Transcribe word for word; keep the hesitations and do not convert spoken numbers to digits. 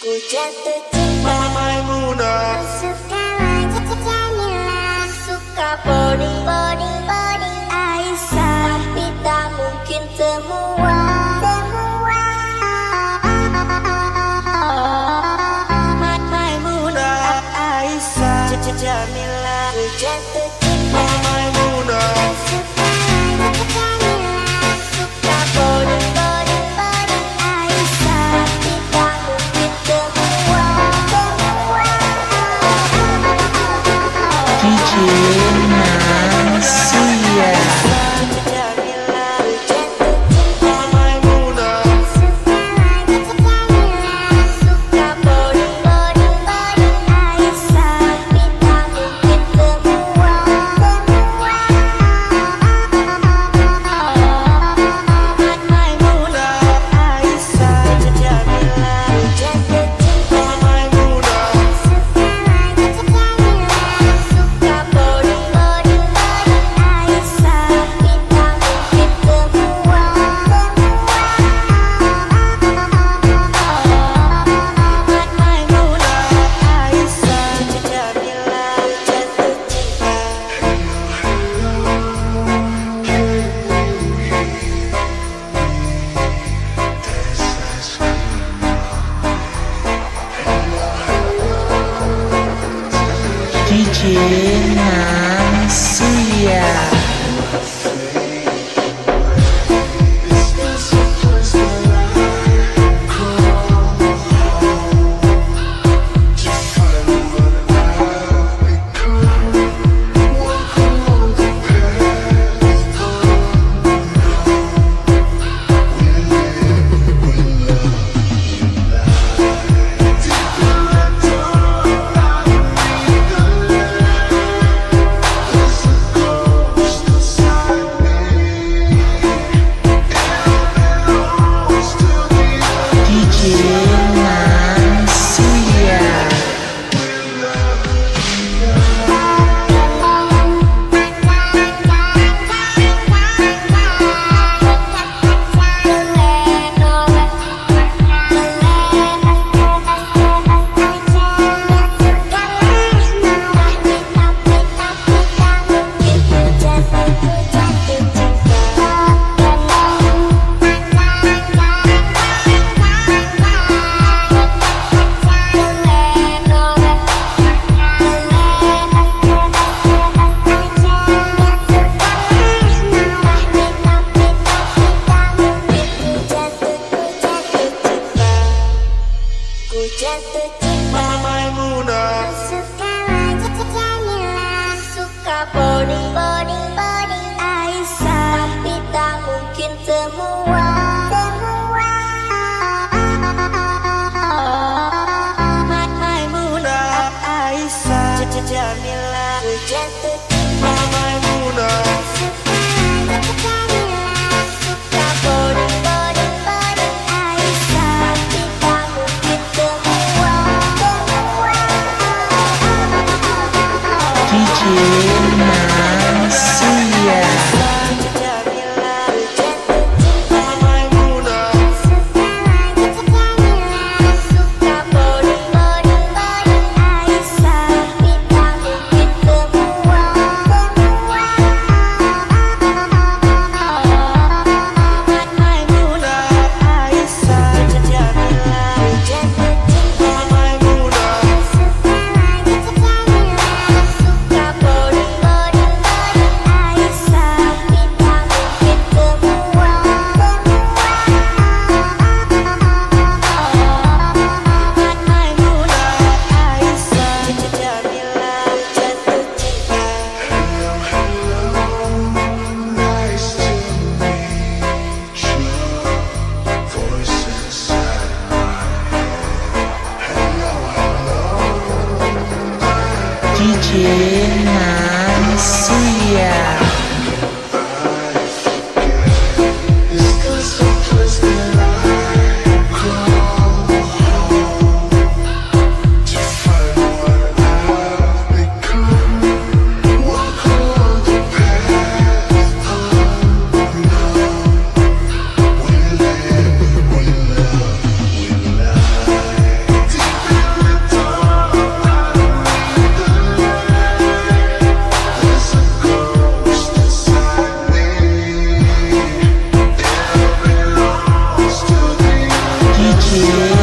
Ku jatuh cinta Maimunah, suka wajah Jamila, suka body body body Aisyah, tapi tak mungkin semua semua. Maimunah, Aisyah, Jamila, ku jatuh cinta Maimunah, suka wajah Jamila, suka body body body Aisyah, tapi tak mungkin semua semua. D J Nasia. D J Nasia. Jatuh cinta Maimunah, suka wajah Jamila, suka body body body Aisyah, tapi tak mungkin semua semua. Maimunah, Aisyah, Jamila, ku jatuh cinta Maimunah, suka wajah Jamila, suka body body body Aisyah, tapi tak mungkin semua semua. D J Nasia. D J Nasia. D D J